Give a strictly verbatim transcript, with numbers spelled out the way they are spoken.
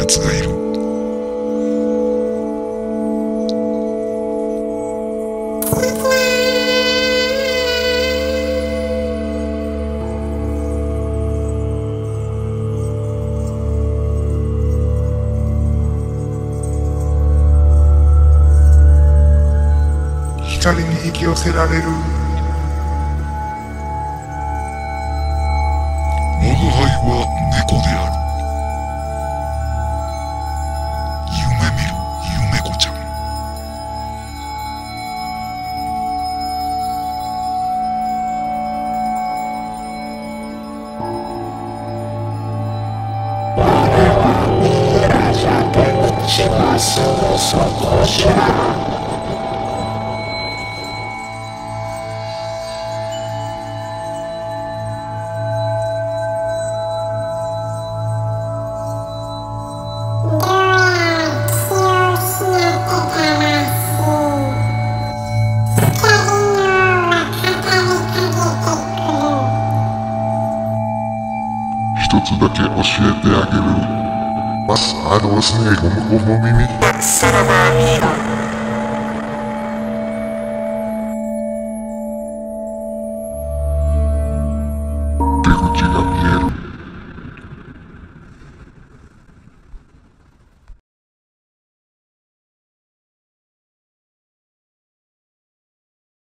奴がいる。 光に引き寄せられる。 我が輩は猫である。夢見る夢子ちゃん。 我はミイラじゃ出口はすぐそこじゃ。 一つだけ教えてあげる。マス・アドスネゴムゴム耳。 さらばミイラ。